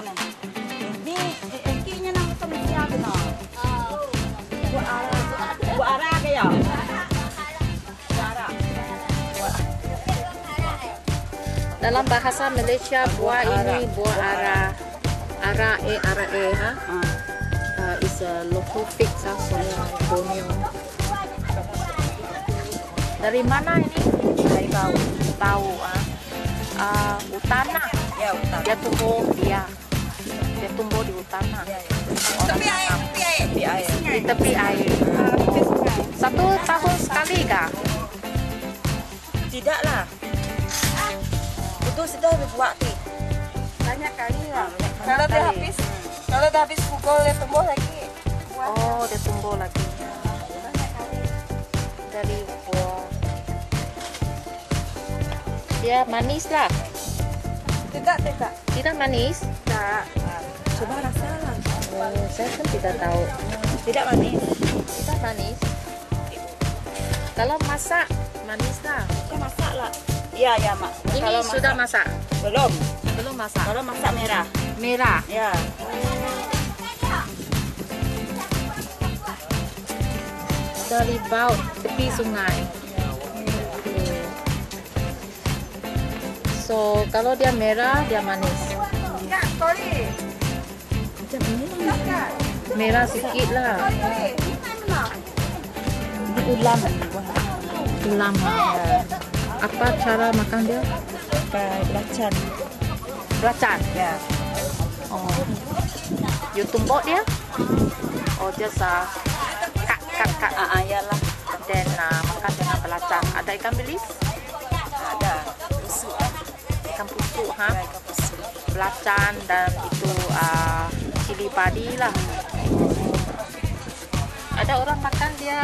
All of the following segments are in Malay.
Ni engkinya nang semua kena. Buat arah ke ya? Dalam bahasa Malaysia, buah ini buah ara. Ara ha? Is a local pig from Borneo. Dari mana ini? Dari bau. Tahu utana. Ya, utara. Dia tumbuh di utana. Tepi air. Di tepi air. Satu tahun sekali kah? Tidaklah. Itu sudah dibuat ni. Banyak kali lah. Kalau dah habis pukul dia tumbuh lagi. Oh, dia tumbuh lagi. Banyak kali. Dari buah. Dia manis lah. Tidak manis? Tak. Coba rasa lah. Oh, saya kan tidak tahu. Tidak manis. Tidak manis. Kalau masak manis lah. Kita masak lah. Ya, mak. Ini Kalau sudah masak? Belum. Belum masak. Kalau masak merah. Merah. Ya. Dari bawah tepi sungai. So kalau dia merah dia manis. Enggak, sorry. Macam ini. Merah sikit lah. Ini ulam. Ulam. Apa cara makan dia? Pakai belacan. Belacan. Ya. Oh. You tumbuk dia? Oh, just cut. Yalah. Then makan dengan belacan. Ada ikan bilis? Ada. Busuk. Ikan pusuk, ha? Ya, ikan busuk. Belacan dan itu cili padi lah. Ada orang makan dia.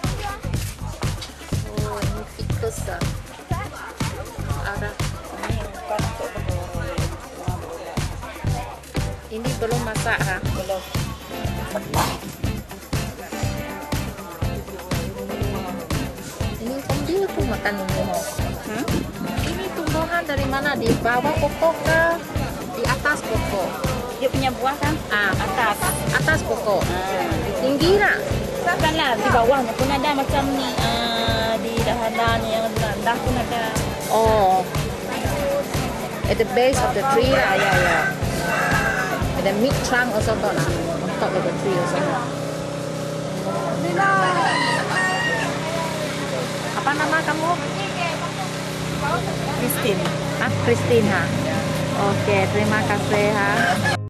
Oh, ini ficus lah. Ada. Ini bukan untuk Ini belum masak, ha? belum. Ini hornbill tuh makan ini, ho. Ini tumbuhan dari mana? Di bawah pokok ke? Di atas pokok? Dia punya buah kan? Atas. Atas pokok. Tinggi lah. Bukanlah, di bawahnya pun ada macam ni. Di dahan-dahan yang rendah pun ada. Oh. At the base of the tree lah. Ya. At the mid trunk also got lah. On top of the tree also. Apa nama kamu? Christine. Christine, ha? Oke, terima kasih, ha.